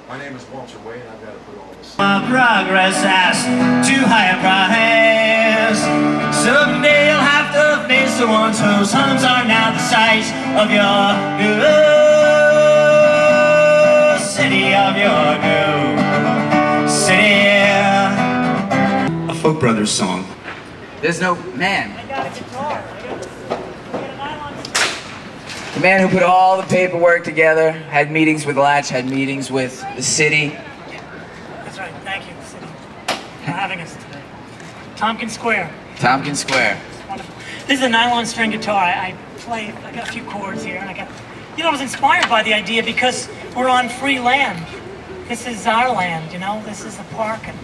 My name is Walter Way, and I've got to put all this. Progress asks too high a price. Someday you'll have to face the ones whose homes are now the size of your new city, of your new city. A Folk Brothers song. There's no man. I got a guitar. The man who put all the paperwork together, had meetings with Lach, had meetings with the city. That's right. Thank you, city, for having us today. Tompkins Square. Tompkins Square. It's wonderful. This is a nylon string guitar. I got a few chords here, and I was inspired by the idea because we're on free land. This is our land, you know. This is the park, and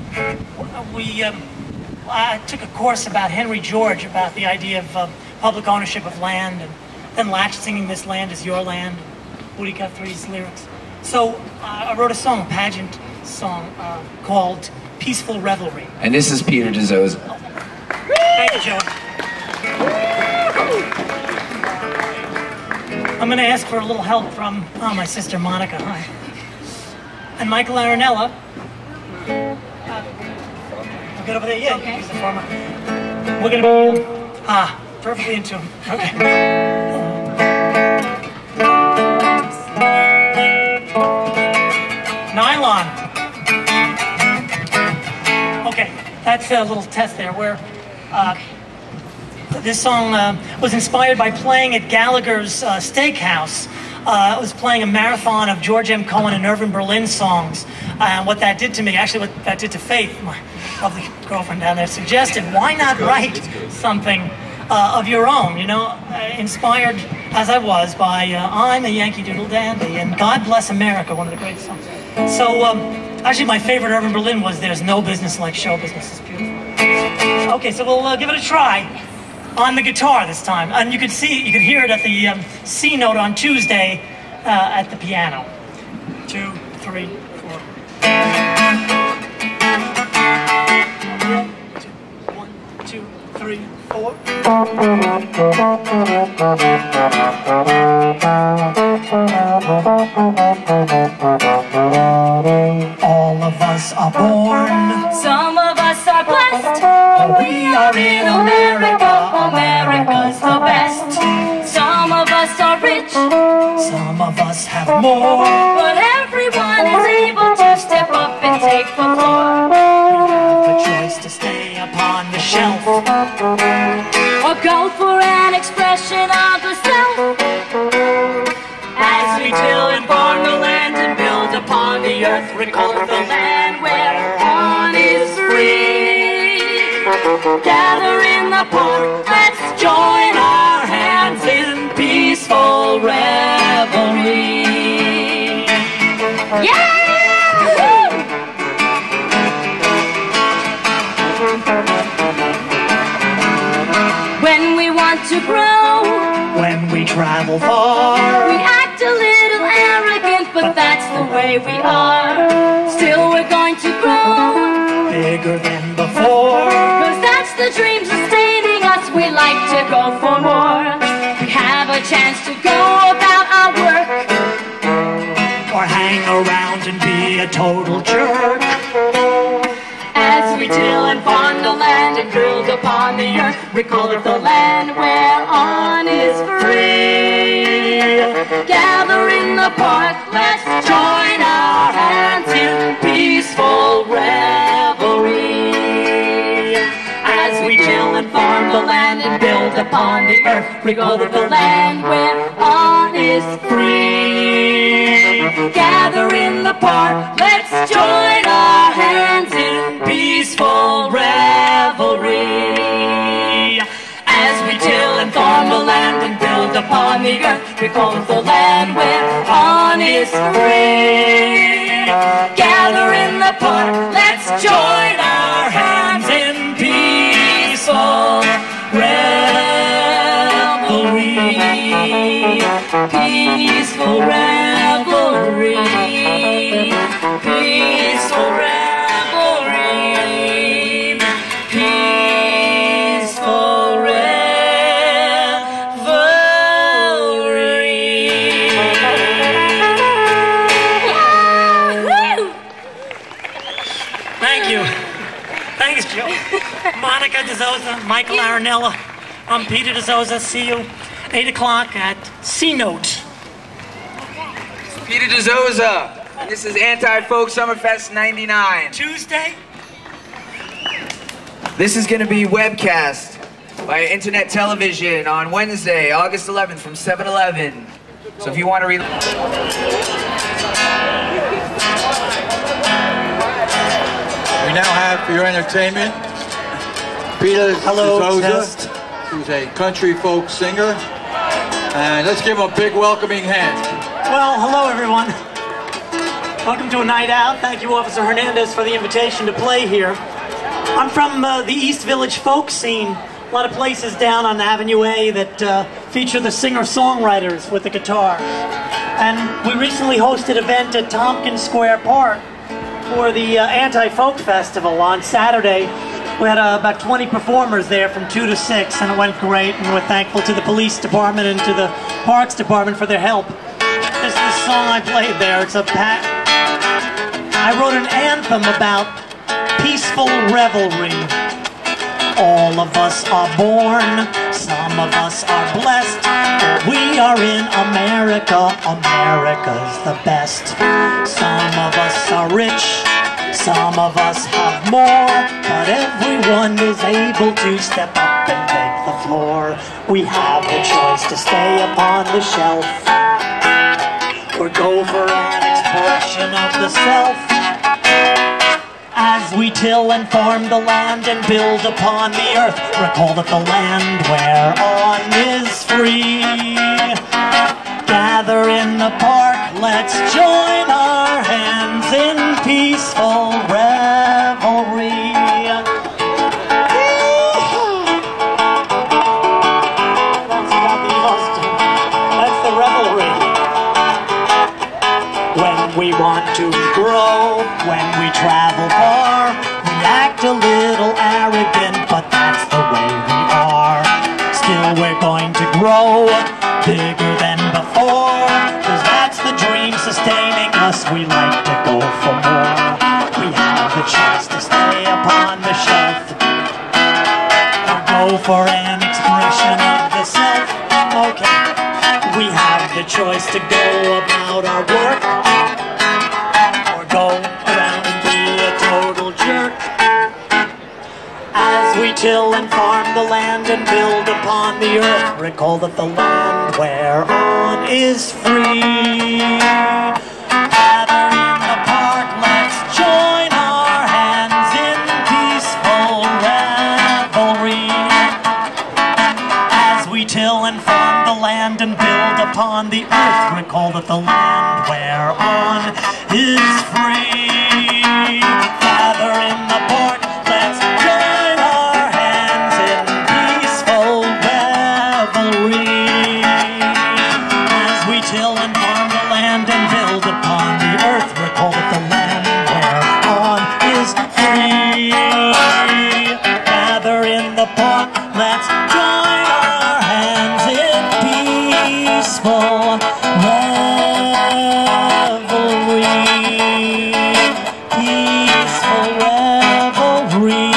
I took a course about Henry George, about the idea of public ownership of land, and then Lach singing "This Land Is Your Land," Woody Guthrie's lyrics. So I wrote a song, a pageant song, called "Peaceful Revelry." And this is Peter Dizozza. Thank you, Joe. I'm going to ask for a little help from my sister Monica. Hi. And Michael Arenella. We'll get over there. Yeah, okay. He's the farmer. We're going to be perfectly in tune. Okay. Nylon. Okay, that's a little test there where this song was inspired by playing at Gallagher's Steakhouse. It was playing a marathon of George M. Cohen and Irving Berlin songs. And what that did to me, actually what that did to Faith, my lovely girlfriend down there, suggested, why not write something of your own, you know, inspired as I was by I'm a Yankee Doodle Dandy and God Bless America, one of the great songs. So actually my favorite Irving Berlin was There's No Business Like Show Business. It's beautiful. Okay, so we'll give it a try on the guitar this time. And you could hear it at the C note on Tuesday at the piano. 2, 3, 4. 1, 2, 3, 4. All of us are born. Some of us are blessed. We are in America. America's the best. Some of us are rich. Some of us have more. But everyone is able to step up and take the floor. We have a choice to stay upon the shelf Or go for an expression of the self. as we till and farm the land and build upon the earth. Recall the land where on is free. Gather in the park. Let's join our hands in peaceful revelry. Yeah! When we want to grow, When we travel far, we act a little arrogant, but that's the way we are. Still we're going to grow, bigger than before. cause that's the dream sustaining us. We like to go for more. We have a chance to go about our work, Or hang around and be a total jerk. as we till and farm the land and build upon the earth. We call it the land where on is free. Gather in the park, let's join our hands in peaceful revelry. As we till and farm the land and build upon the earth, we call it the land where on is free. Gather in the park, let's join our hands in peaceful revelry. As we till and farm the land and build upon the earth, we call it the land where on is free. Gather in the park, let's join our hands in peaceful revelry. Peaceful revelry. Peaceful revelry. Peaceful revelry. Monica Dizozza, Michael Arenella. I'm Peter Dizozza. See you 8 o'clock at C-Note. Peter Dizozza. This is Antifolk Summerfest 99. Tuesday? This is going to be webcast by internet television on Wednesday, August 11th from 7-Eleven. So if you want to read... We now have for your entertainment Peter Dizozza, who's a country folk singer. And let's give him a big welcoming hand. Well, hello everyone. Welcome to a night out. Thank you, Officer Hernandez, for the invitation to play here. I'm from the East Village folk scene. A lot of places down on Avenue A that feature the singer-songwriters with the guitar. And we recently hosted an event at Tompkins Square Park for the Antifolk Festival on Saturday. We had about 20 performers there from 2 to 6, and it went great, and we're thankful to the police department and to the parks department for their help. This is the song I played there. It's I wrote an anthem about peaceful revelry. All of us are born, some of us are blessed. We are in America, America's the best. Some of us are rich, some of us have more, but everyone is able to step up and take the floor. We have the choice to stay upon the shelf or go for an expression of the self. As we till and farm the land and build upon the earth, recall that the land whereon is free. Gather in the park, let's join our hands in peaceful revelry. That's the revelry. When we want to grow, when we travel far, we act a little arrogant, but that's the way we are. Still we're going to grow bigger than before, 'cause that's the dream sustaining us. We like to go for more. We have the choice to stay upon the shelf or go for an expression of the self. Okay, we have the choice to go about our work or go around and be a total jerk. As we till and farm the land and build upon the earth, recall that the land whereon is free. Gather in the park, let's join our hands in peaceful revelry. As we till and farm the land and build upon the earth, recall that the land whereon is free. Gather in the park, let's join our hands in peaceful revelry. As we till and farm the land and build upon the earth, recall that the land whereon is free. Gather in the park, let's join our hands in peaceful revelry. Peaceful revelry.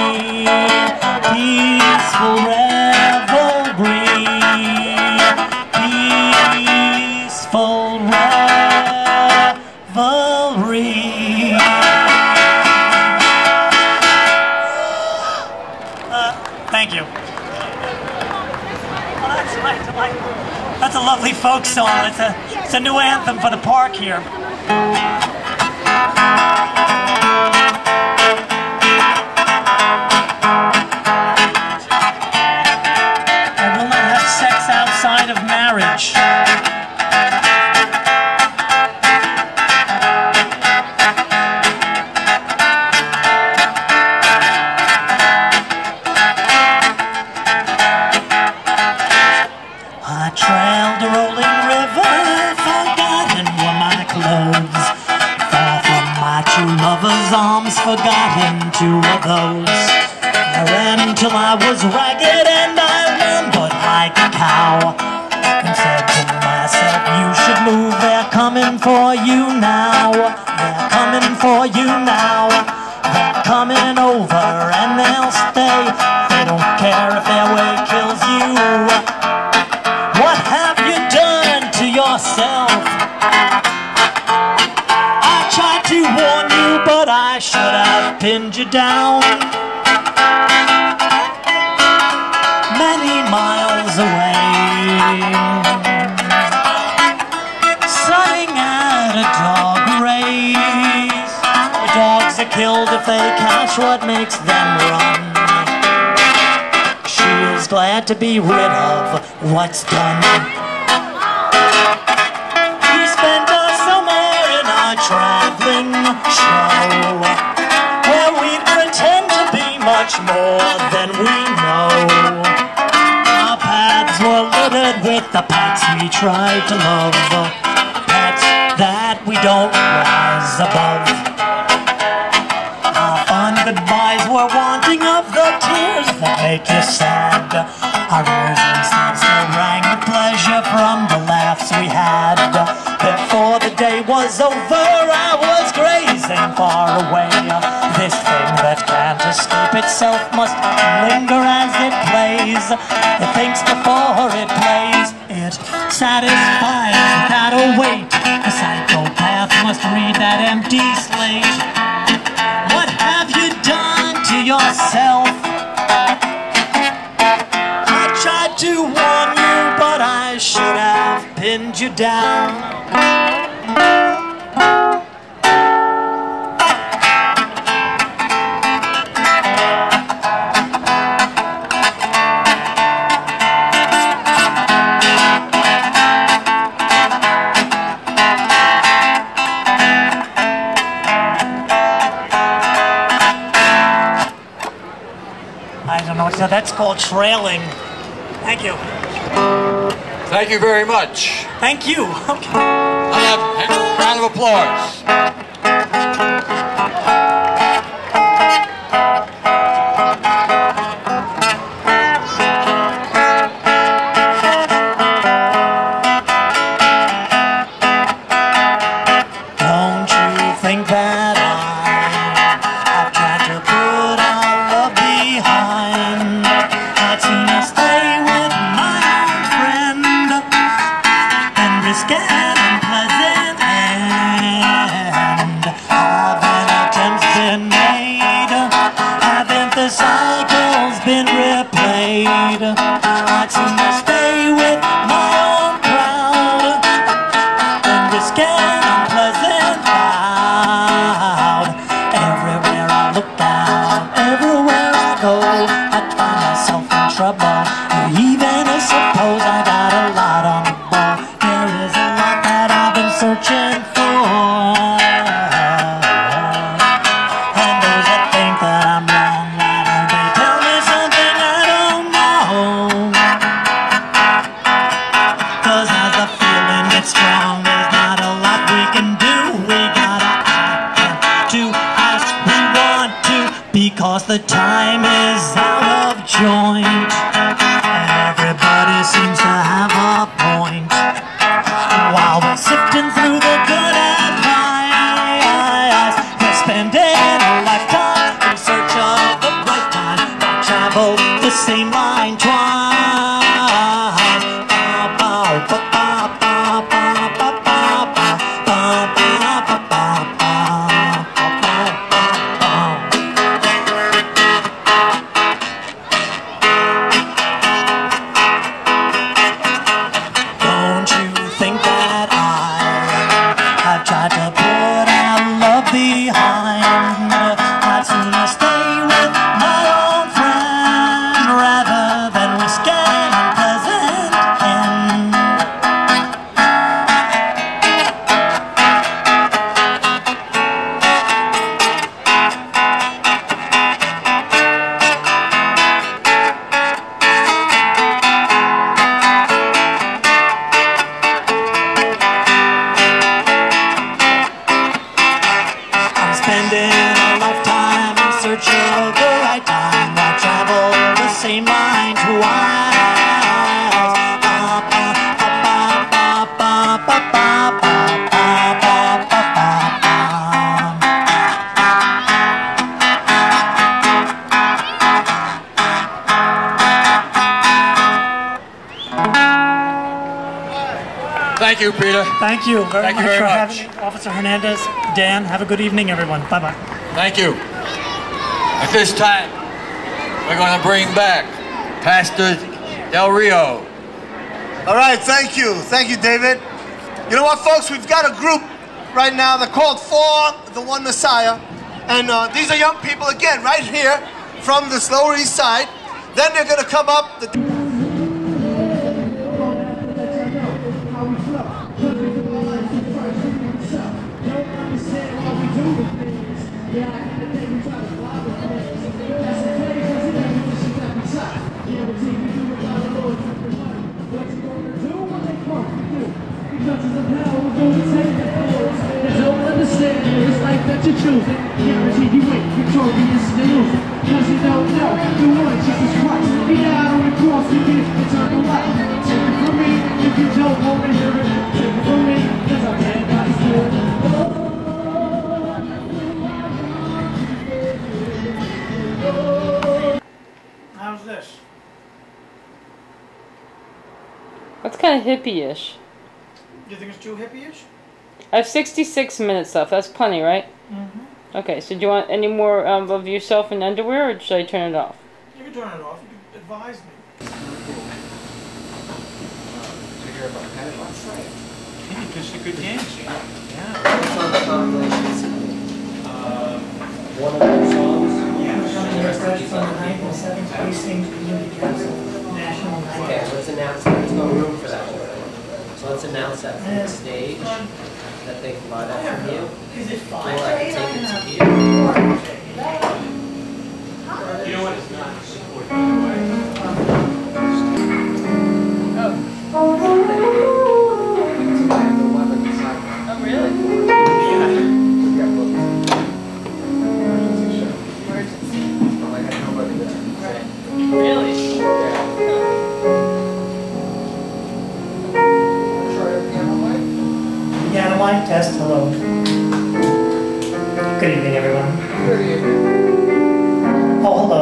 Peaceful revelry. Peaceful revelry. Thank you. Well, that's a lovely folk song. It's a new anthem for the park here. I will not have sex outside of marriage. I trailed a rolling river, forgotten were my clothes. Far from my true lover's arms, forgotten two of those. I ran till I was ragged and I lumbered like a cow, and said to myself, you should move, they're coming for you now. They're coming for you now. They're coming over and they'll they'll stay. They don't care if their way kills you. What have you done to yourself? I tried to warn you, but I should have pinned you down. Many miles away, sunning at a dog race. The dogs are killed if they catch what makes them run. She is glad to be rid of what's done. We spent our summer in our traveling show, where we pretend to be much more than we know. Our paths were littered with the pets we tried to love, pets that we don't rise above. Our fun goodbyes were wanting of the tears that make you sad. Our ears and sense still rang with pleasure from the laughs we had. Before the day was over, I was grazing far away. This thing that can't escape itself must linger as it plays. It thinks before it plays. It satisfies without a wait. A psychopath must read that empty slate. What have you done to yourself? I tried to warn you, but I should have pinned you down. So that's called trailing. Thank you. Thank you very much. Thank you. Okay. A round of applause. Don't you think that I've tried to put our love behind? I'd sooner stay with my old friend than risk an unpleasant end. Haven't attempts been made? Haven't the cycles been replayed? I'd sooner stay with my own crowd than risk an unpleasant cloud. Everywhere I look down, everywhere I go, I find myself in trouble. Even if suppose I got a lot on the ball, there is a lot that I've been searching for. And those that think that I'm wrong, why don't they tell me something I don't know? 'Cause as the feeling gets strong, there's not a lot we can do. We gotta act and to ask we want to, because the time is out of joint. Everybody seems to have a point. While we're sifting through the good and bad, we're spending a lifetime in search of the right time. Why travel the same line twice? Don't you think that I've tried to put our love behind? I'd sooner stay with my own friend rather than risk an unpleasant end. I'm spending a lifetime in search of the right time. I travel the same line twice. Thank you, Peter. Thank you very Thank you much very for much. having me. Officer Hernandez, Dan, have a good evening, everyone. Bye-bye. Thank you. At this time, we're going to bring back Pastor Del Rio. All right, thank you. Thank you, David. You know what, folks? We've got a group right now. They're called For the One Messiah. And these are young people, again, right here from this Lower East Side. Then they're going to come up. It's like that you're choosing. Guaranteed you win, victorious and losing. Cause you don't know the one Jesus Christ. He died on the cross to give eternal life. Take it from me, if you don't want to hear it. Take it from me, cause I can't got it. How's this? That's kind of hippie-ish. You think it's too hippie-ish? I have 66 minutes left. That's plenty, right? Mm-hmm. Okay, so do you want any more of yourself in underwear, or should I turn it off? You can turn it off. You can advise me. To hear about that last night. You pitched a good dance, you know? Yeah. One of those songs. From the 9th and 7th Precinct Community Council National Night. Okay, let's announce that. There's no room for that. So let's announce that from the stage, that they can buy that from you. Is it Or fine? I can take it to you. You know what? It's not support, by the way. Oh, really? Really? Piano mic test, hello. Good evening, everyone. Oh, hello.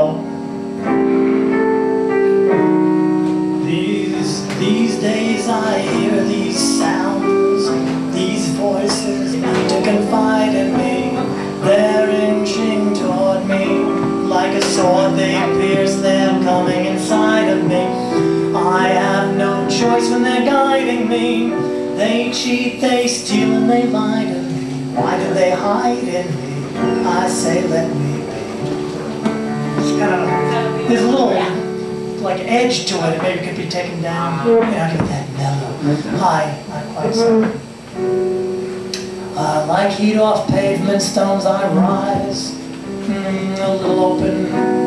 These days I hear these sounds, these voices need to confide in me. They're inching toward me like a sword. They pierce, they're coming inside of me. I have no choice when they're guiding me. They cheat, they steal, and they lie to me. Why do they hide in me? I say let me be. It's kind of, there's a little like edge to it. Maybe it could be taken down. You know, get that mellow. High, not quite so. Like heat off pavement stones I rise, a little open.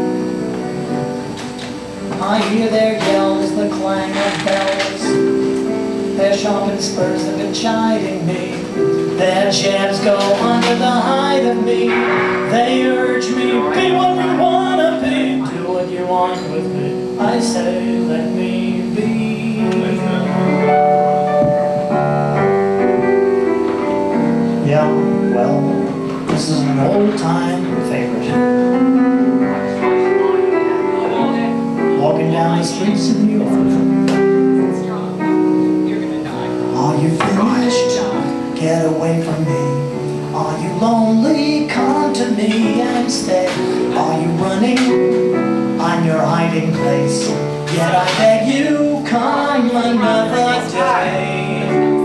I hear their yells, the clang of bells. Their sharpened spurs have been chiding me. Their jabs go under the hide of me. They urge me, be what you wanna be. Do what you want with me. I say, let me be. Yeah, well, this is an old-time favorite. Walking down the streets of New York. Are you finished? Get away from me. Are you lonely? Come to me and stay. Are you running? I'm your hiding place. Yet I beg you, come another day.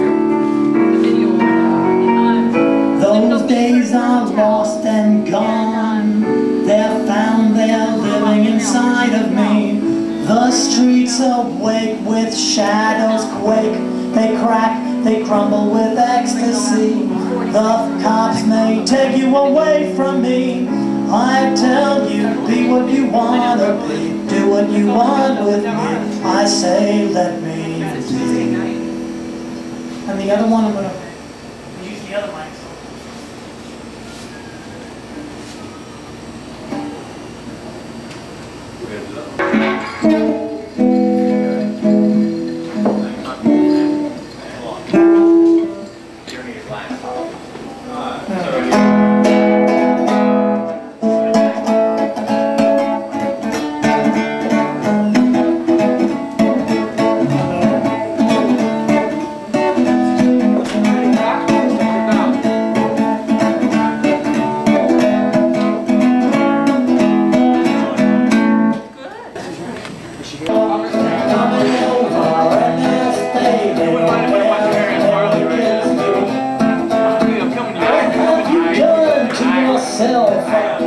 Those days are lost and gone. They're found, they're living inside of me. The streets awake with shadows quake. They crack, they crumble with ecstasy. The cops may take you away from me. I tell you, be what you wanna be. Do what you want with me. I say, let me be. And the other one, I'm gonna use the other mic. myself.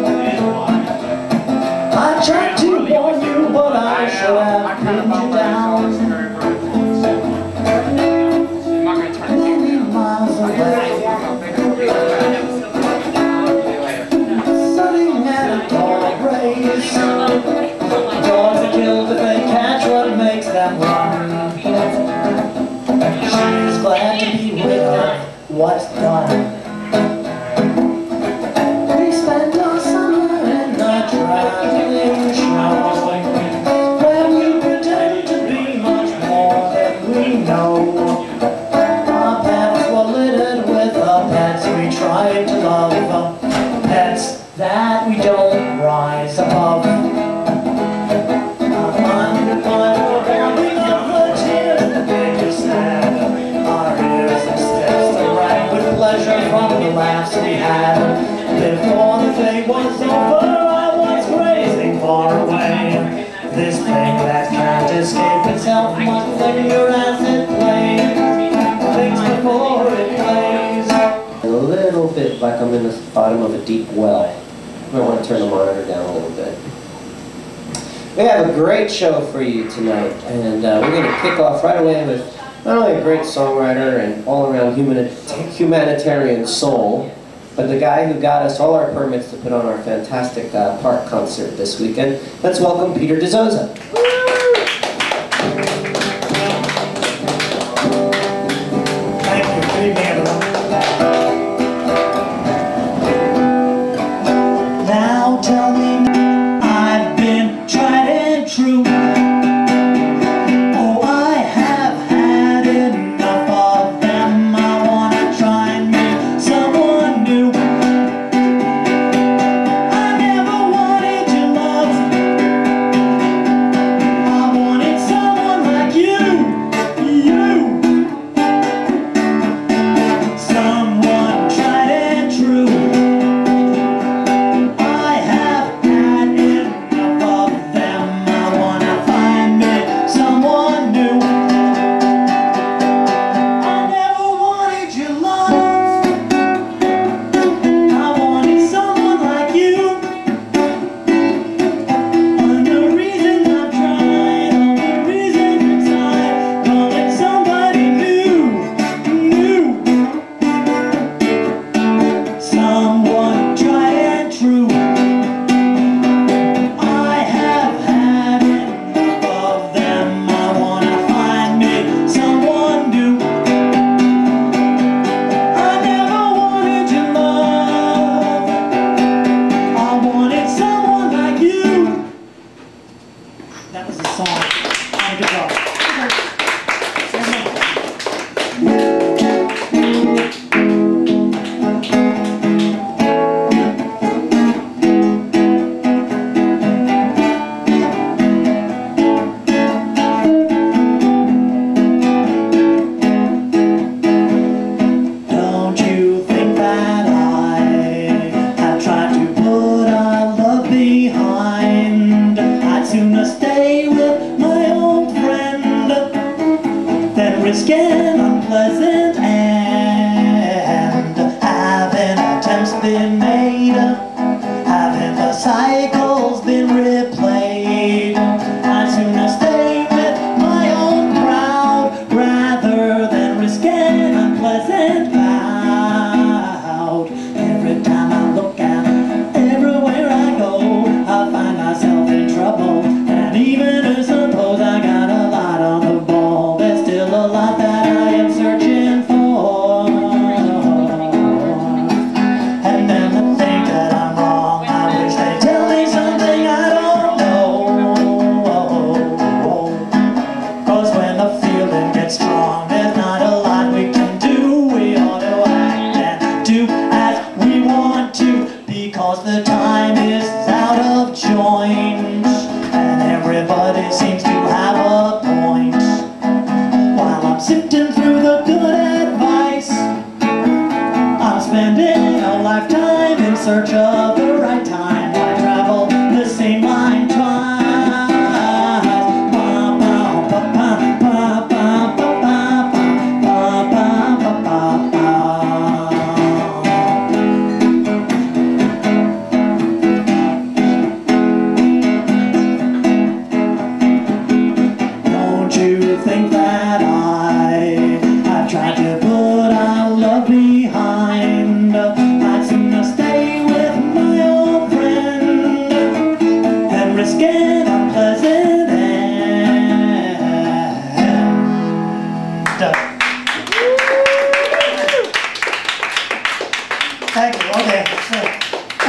I tried to warn you, but I should have pinned you down. Many miles away, sitting at a dog race. Dogs are killed if they catch what makes them run. She's glad to be rid of what's done. We spent our summer in a traveling show, where we pretend to be much more than we know. Our pets were littered with the pets we tried to love, pets that we don't rise above. From the laughs we had before the day was over, I was grazing far away. This thing that can't escape itself must linger as it plays. Thinks before it plays. A little bit like I'm in the bottom of a deep well. I want to turn the monitor down a little bit. We have a great show for you tonight, and we're going to kick off right away with not only a great songwriter and all-around humanitarian soul, but the guy who got us all our permits to put on our fantastic park concert this weekend. Let's welcome Peter Dizozza. Thank you. Good evening, everyone. Now tell me, I've been tried and true.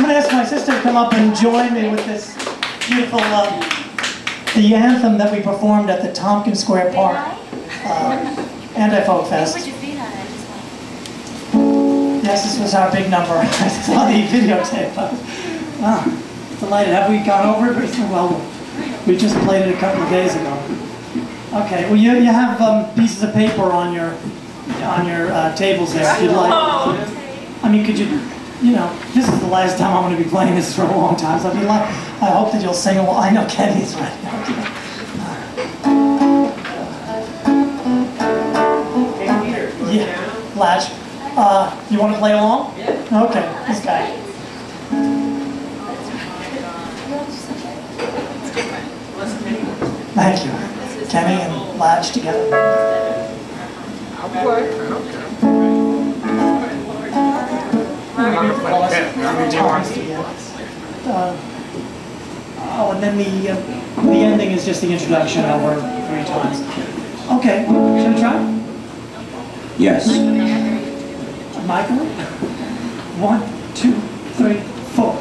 going to ask my sister to come up and join me with this beautiful, the anthem that we performed at the Tompkins Square Park Antifolk Fest. Yes, this was our big number. I saw the videotape. Wow, delighted. Have we gone over it? Well, we just played it a couple of days ago. Okay, well you have pieces of paper on your tables there if you'd like. I mean, could you know, this is the last time I'm going to be playing this for a long time, so if you like, I hope that you'll sing along. I know Kenny's right now. Yeah, Lach. You want to play along? Yeah. Okay, this guy. Thank you. Kenny and Lach together. Oh, and then the ending is just the introduction over 3 times. Okay, should we try? Yes. Michael? 1, 2, 3, 4.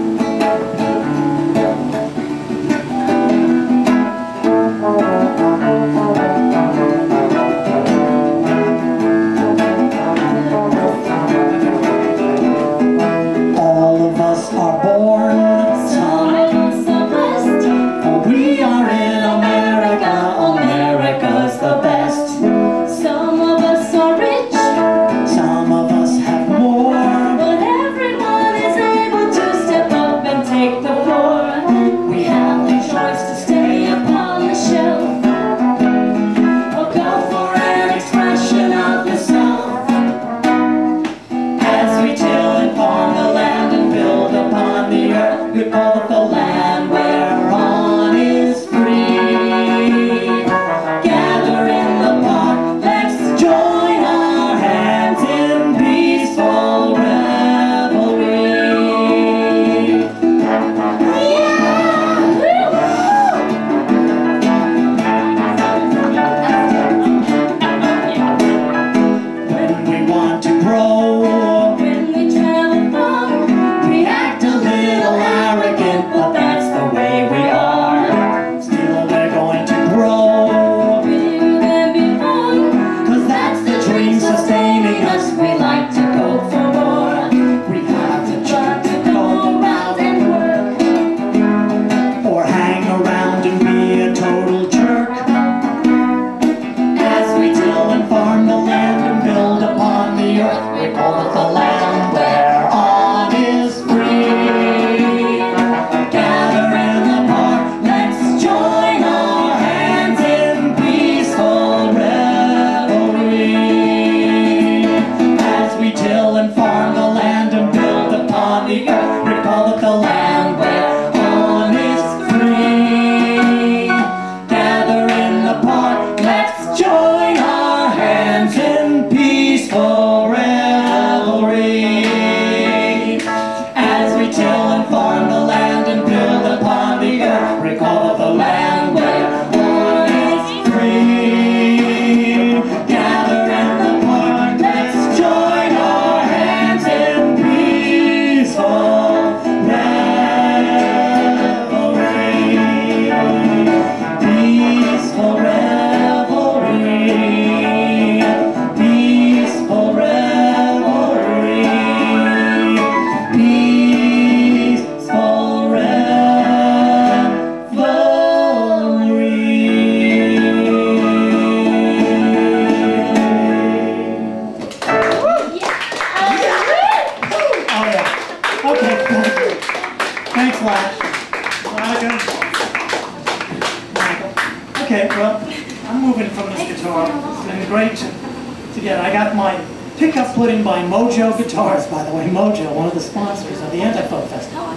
Okay, well, I'm moving from this guitar. It's been great to get. I got my pickup put in by Mojo Guitars, by the way. Mojo, one of the sponsors of the Antifolk Festival.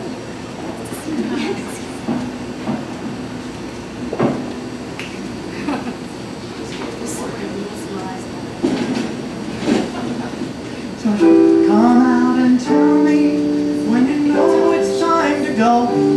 So come out and tell me when you know it's time to go.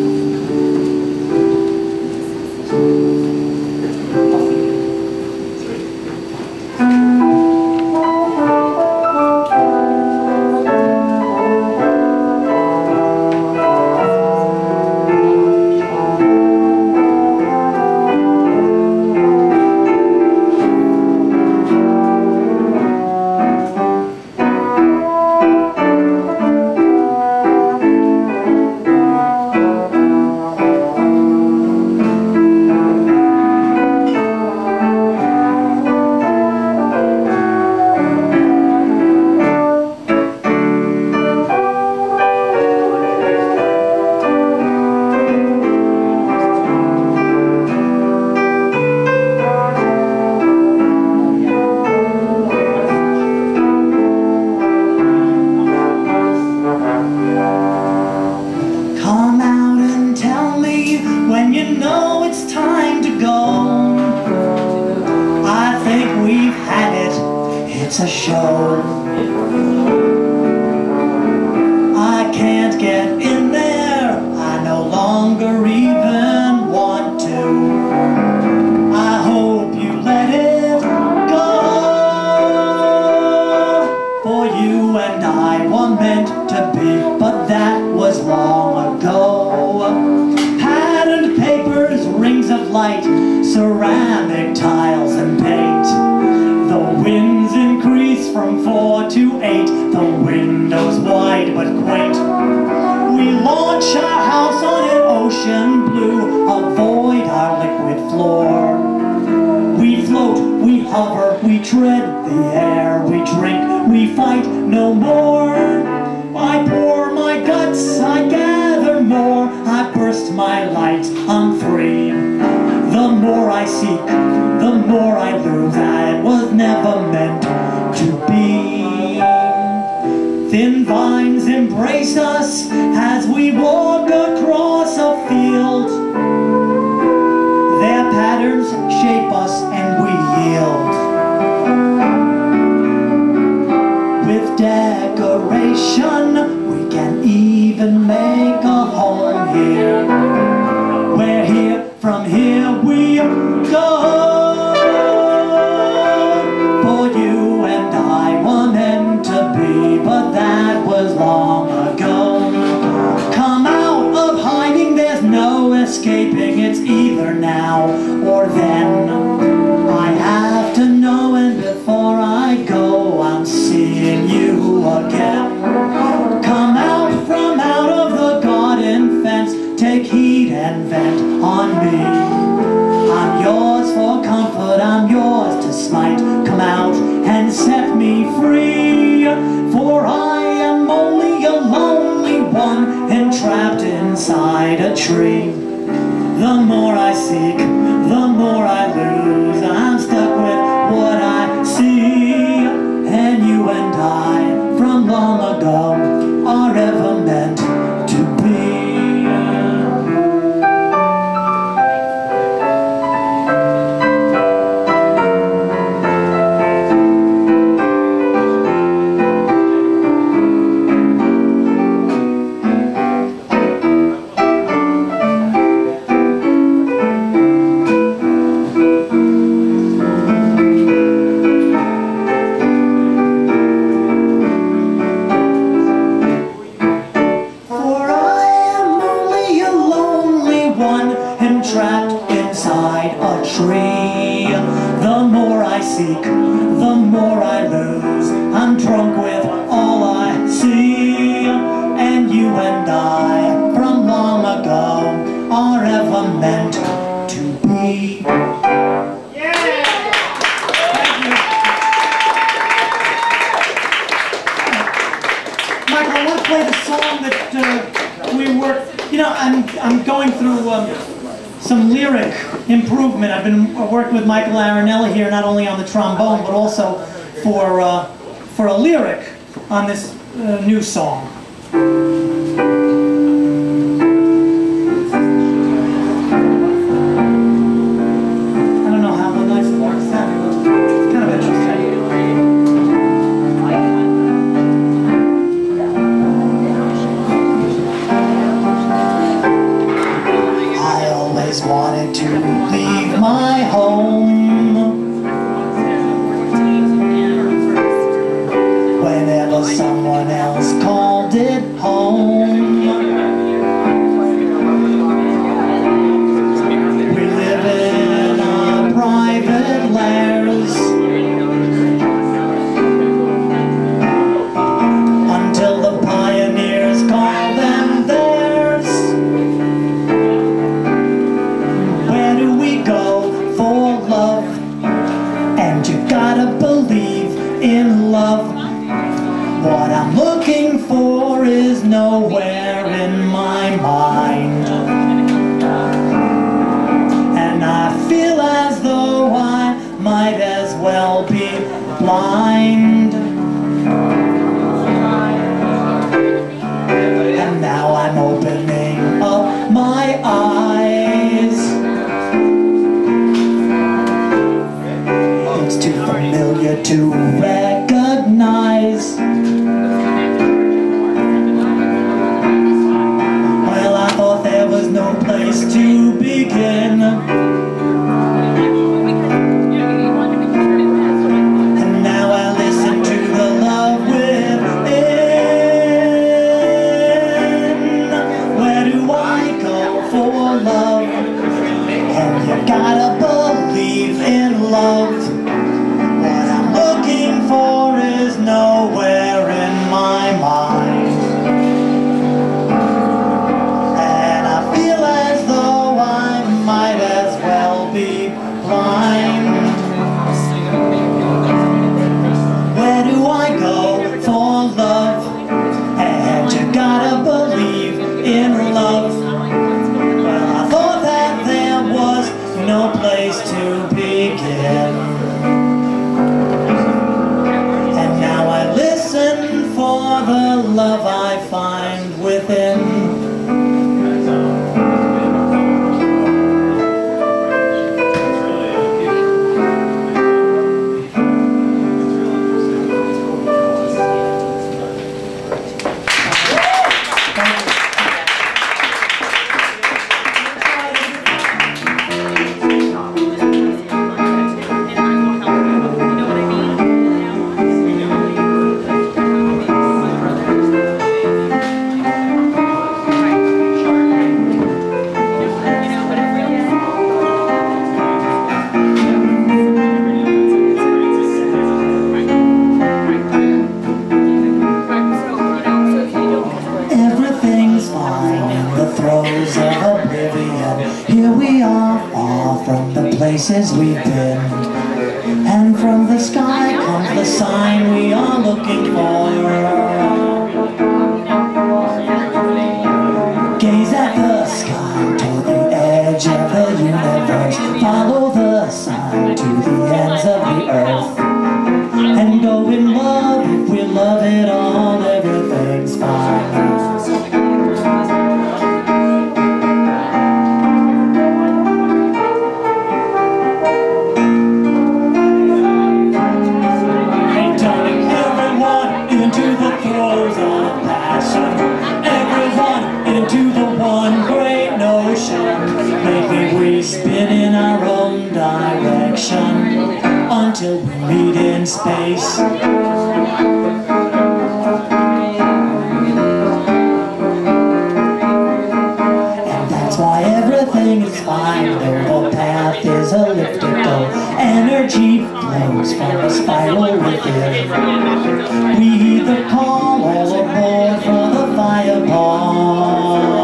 a show. I can't get in there, I no longer even want to. I hope you let it go, for you and I were meant to be, but that was long ago. Patterned papers, rings of light, ceramic tiles and paint. The winds increase from 4 to 8, the windows wide but quaint. We launch our house on an ocean blue, avoid our liquid floor. We float, we hover, we tread the air, we drink, we fight no more. I pour my guts, I gather more, I burst my light, I'm free. The more I seek, the more I lose, I was never meant to be. Thin vines embrace us as we walk across a field. Their patterns shape us and we yield. With decoration, we can even make a home here. We're here, from here we go. For you and I were meant to be, but that was long ago. Come out of hiding, there's no escaping, it's either now or then. I have to know, and before I go, I'm seeing you again. Come out from out of the garden fence, take heed and vent on me. I'm yours for comfort, I'm yours to smite. Come out and set me free, for I am only a lonely one entrapped inside a tree. The more I seek, the more I lose. I'm stuck with what I see, and you and I from long ago are ever meant to be. Trapped inside a tree. The more I seek, the more I lose. I'm drunk with all I see, and you and I from long ago are ever meant to be. Yeah! Thank you. Michael, I want to play the song that we worked. You know, I'm going through some lyric improvement. I've been working with Michael Arenella here, not only on the trombone, but also for a lyric on this new song. I don't know how nice it works out. It's kind of interesting. Wanted to leave my home. Whenever someone else called it home. We live in our private lairs until the pioneers call them theirs. Go for love, and you gotta believe in love. What I'm looking for is nowhere in my mind, and I feel as though I might as well be blind. And now I'm opening up my eyes. It's too familiar to recognize. place to begin. And now I listen to the love within. Where do I go for love? And you gotta believe in love. What I'm looking for is nowhere in my mind. And I feel as though I might as well be blind. Where do I go for love? And you gotta believe in love. Well, I thought that there was no place to begin. And now I listen for the love I find within. Everything's fine in the throes of oblivion. Here we are, far from the places we've been. And from the sky comes the sign we are looking for. Gaze at the sky to the edge of the universe. Follow the sign to the ends of the earth. And go in love if we love it all, everything's fine. Maybe we spin in our own direction until we meet in space. And that's why everything is fine, though the path is elliptical. Energy flows from the spiral within. We heed the call, all aboard for the fireball.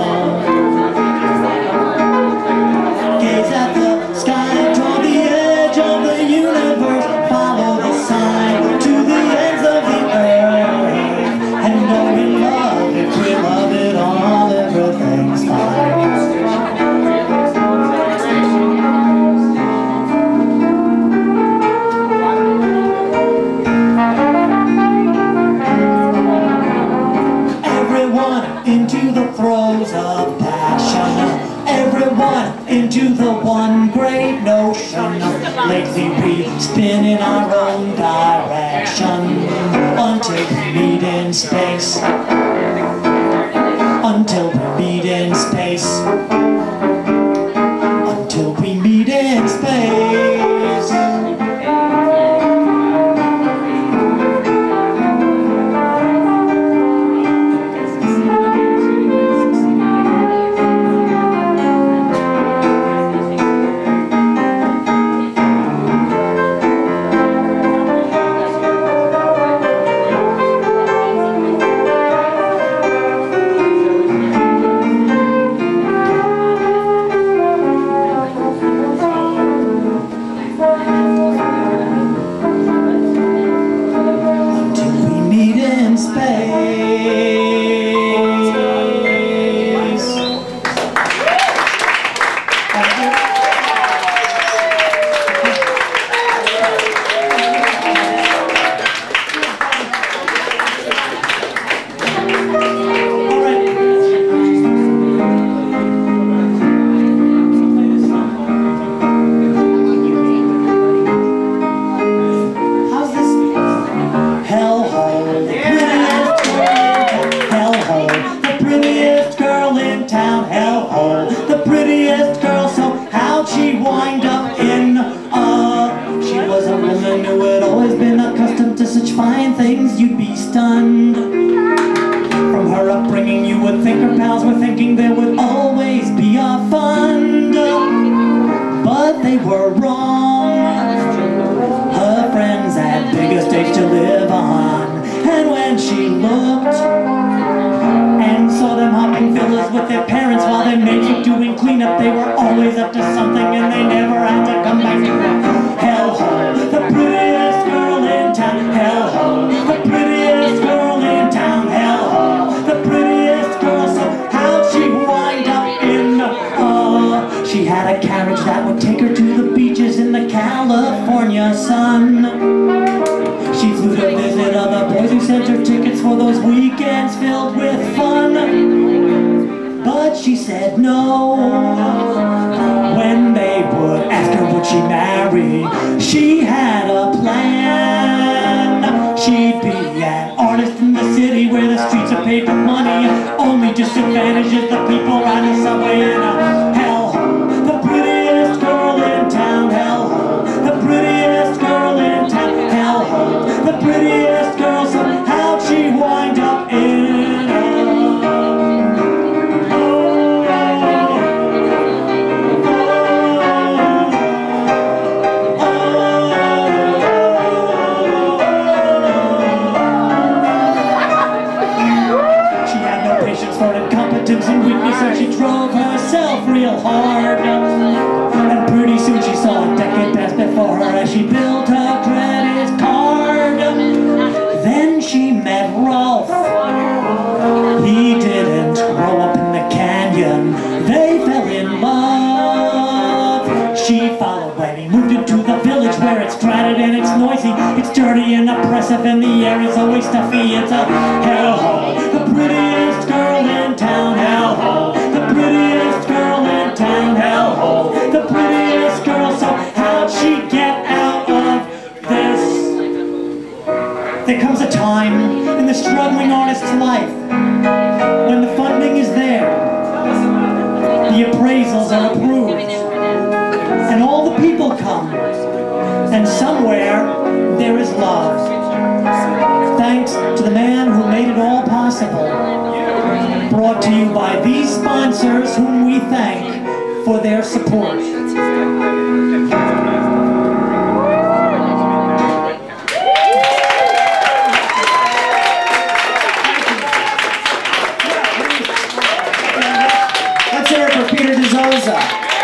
Gaze at the sky toward the edge of the universe. Follow the sign to the ends of the earth. And know we love, if we love it all, everything's fine. Everyone into the throes of passion. Everyone into the one great notion. Lately we spin in our own direction until we meet in space. Until we meet in space. Until we meet in space. would think her pals were thinking there would always be a fund, but they were wrong. Her friends had bigger stakes to live on, and when she looked and saw them hopping villas with their parents while their maids were doing cleanup, they were always up to something and they never had to come back to hellhole. The prettiest girl in town, hellhole. The prettiest girl in town, hellhole. The prettiest girl, so how'd she wind up in the she had a carriage that would take her to the beaches in the California sun. She flew to visit other boys who sent her tickets for those weekends filled with fun. But she said no when they would ask her would she marry. She had a plan. She'd be an artist in the city where the streets are paved with money and only disadvantages the people ride the subway in a hellhole. The prettiest girl in town, hellhole. The prettiest girl in town, hellhole. The prettiest girl, so how'd she wind up in a for incompetence and weakness, so she drove herself real hard. And pretty soon she saw a decade pass before her as she built her credit card. Then she met Rolf. He didn't grow up in the canyon. They fell in love. She followed when he moved into the village where it's crowded and it's noisy. It's dirty and oppressive and the air is always stuffy. It's a hellhole. The prettiest girl in town, hellhole. The prettiest girl in town, hellhole. The prettiest girl, so how'd she get out of this? There comes a time in the struggling artist's life when the funding is there, the appraisals are approved, and all the people come, and somewhere there is love. Thanks to the man who made it all possible. Brought to you by these sponsors whom we thank for their support. Let's hear it for Peter Dizozza.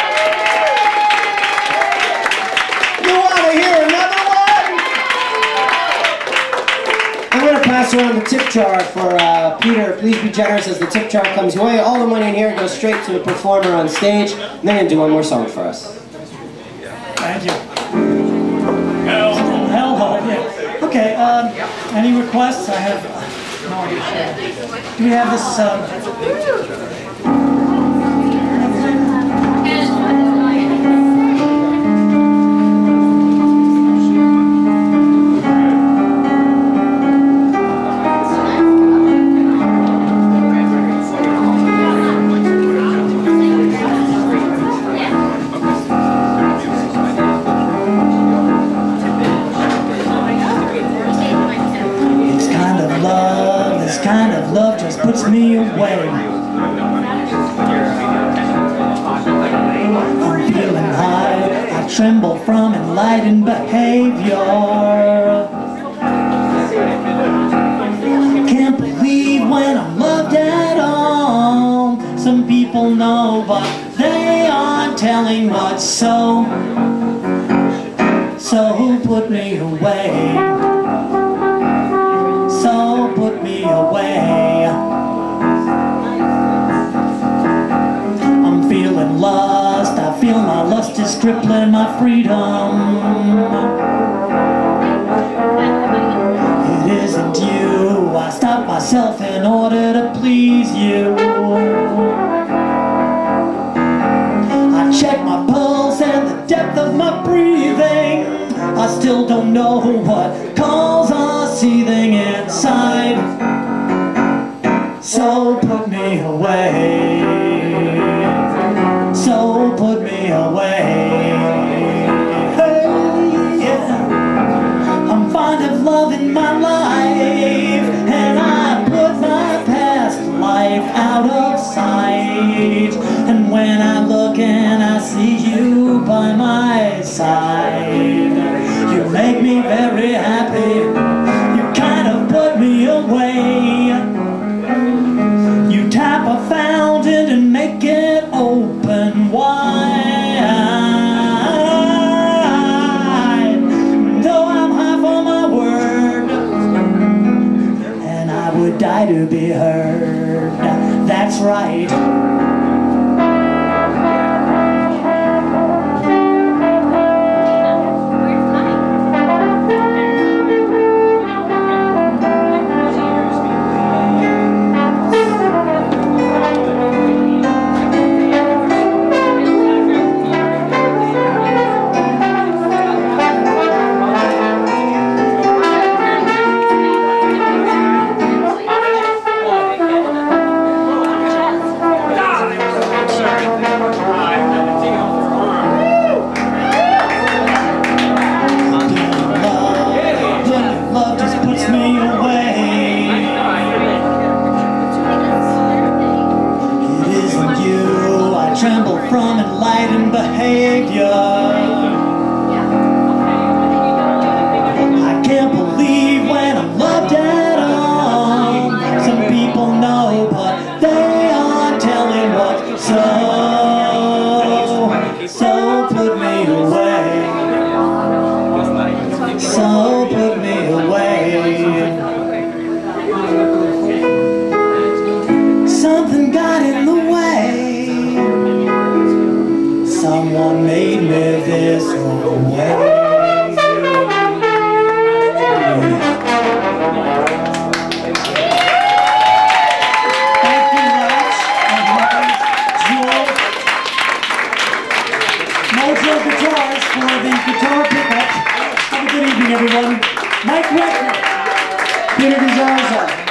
You want to hear another one? I'm going to pass around the tip jar for Peter. Please be generous as the tip jar comes your way. All the money in here goes straight to the performer on stage. And they're going to do one more song for us. Thank you. Hellhole, yeah. Okay, any requests? I have no idea. Do we have this? This kind of love just puts me away. I'm feeling high, I tremble from enlightened behavior. Can't believe when I'm loved at all. Some people know, but they aren't telling what's so. So put me away. So put me away. I'm feeling lust. I feel my lust is crippling my freedom. It isn't you. I stop myself in order to please you. I check my pulse and the depth of my breathing. I still don't know what calls are seething inside. So put me away. So put me away. Hey, yeah. I'm fond of love in my life, and I put my past life out. out of sight. And when I look and I see you by my side, you make me very happy. You kind of put me away. You tap a fountain and make it open wide. Though I'm half on my word, and I would die to be heard. That's right. From enlightened behavior, I can't believe when I'm loved at all. Some people know, but they aren't telling what. So put me away. So put me away. Something got in the way. Someone made me this way. Thank you, Lach and Jules. Mojo Guitars for the guitar pickup. Have a good evening, everyone. Mike Rick, Peter Dizozza.